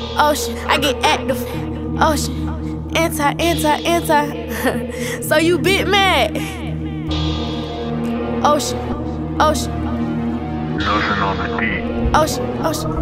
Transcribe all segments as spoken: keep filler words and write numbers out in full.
Ocean, I get active. Ocean, anti, anti, anti. So you bit mad. Ocean, ocean. Nothing on the beat. Ocean, ocean.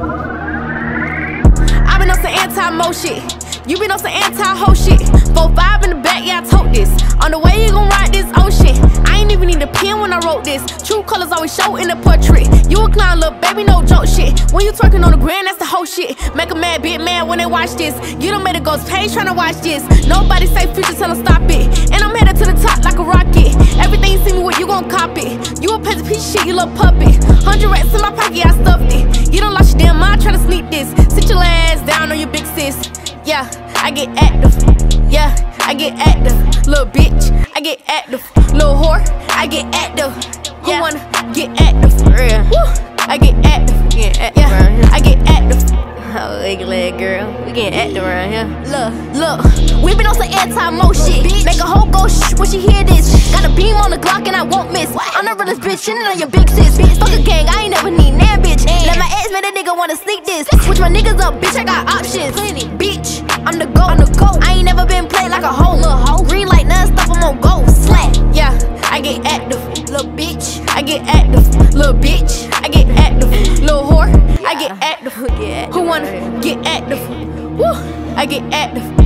I been on some anti-mo shit. You been on some anti-ho shit. four five in the back, yeah, I told this. On the way you gon' ride this ocean. I ain't even need a pen when I wrote this. True colors always show in the portrait. You a clown, little baby, no joke shit. When you twerking on the ground, that's the whole shit. Make a mad, bit mad when they watch this. You done made a ghost page tryna watch this. Nobody say future, tell them stop it. And I'm headed to the top like a rocket. Everything you see me with, you gon' cop it. You a peasant piece of shit, you little puppet. Hundred rats in my pocket, I stuffed it. You done lost your damn mind tryna sneak this. Sit your ass down on your big sis. Yeah, I get active. Yeah, I get active. Little bitch, I get active. Little whore, I get active. Who yeah. wanna get active? For real. Woo, I get active. Get active yeah, around here. I get active. Oh, ugly girl, we getting active around here. Look, look, we been on some anti-mo shit. Bitch. Make a hoe go shh when she hear this. Got a beam on the Glock and I won't miss. What? I'm the realest bitch, shitting on your big sis. Bitch. Fuck a gang, I ain't never need that bitch. Damn. Let my ex make a nigga wanna sneak this. Switch my niggas up, bitch, I got options. Plenty. Bitch, I'm the GOAT. I'm the GOAT. I ain't never been played like a hoe. Little hoe. Green light non-stop, I'm on go. Slack. Yeah, I get active. Little bitch, I get active. Little bitch, I get active. Little whore, I get active. Who wanna get active? Woo, I get active.